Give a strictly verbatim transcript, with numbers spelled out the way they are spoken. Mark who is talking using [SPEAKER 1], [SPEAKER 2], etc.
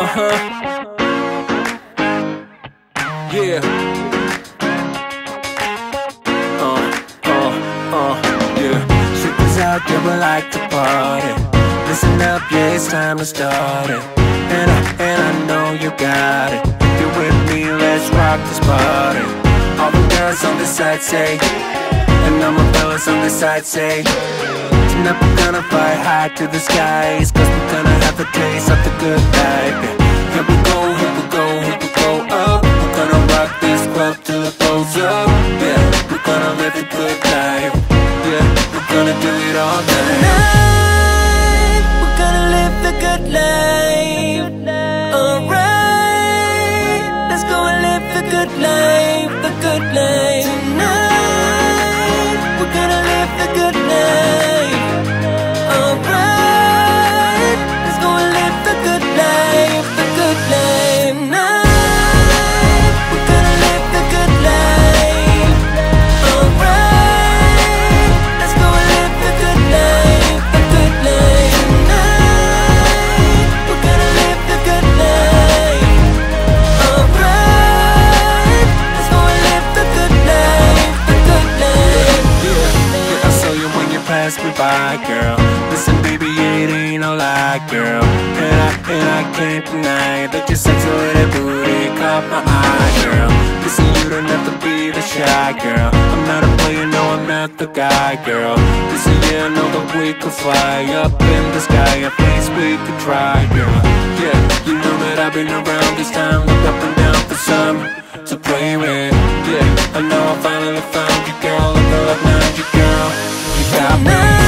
[SPEAKER 1] Uh-huh. Yeah. Uh, uh, uh, yeah. Strippers out there would like to party. Listen up, yeah, it's time to start it. And I, and I know you got it. If you're with me, let's rock this party. All the girls on this side say, and all my fellas on this side say, tonight we're gonna fly high to the skies, cause we're gonna have a taste of the good life. Here we go, here we go, here we go up. We're gonna rock this club till it blows up. Yeah, we're gonna live a good life. Yeah, we're gonna do it all night.
[SPEAKER 2] Tonight, we're gonna live the good life. Alright, let's go and live the good life, the good life. Tonight, we're gonna live the good life. Alright, let's go and live the good life, the good life. Tonight, we're gonna live the good life. Alright, let's go and live the good life, the good life. Tonight, we're gonna live the good life. Alright, let's go and live the good life, the good life.
[SPEAKER 1] Yeah, yeah, I saw you when you passed me by, girl. Listen, baby, it ain't no lie, girl. And I, and I can't deny that your sexy little booty caught my eye, girl. Listen, you don't have to be the shy girl. I'm not a player, no, I'm not the guy, girl. Listen, yeah, I know that we could fly up in the sky. At least we could try, girl. Yeah, you know that I've been around this time. Look up and down for some to play with. Yeah, I know I finally found you, girl. Look up now, you girl. You got me.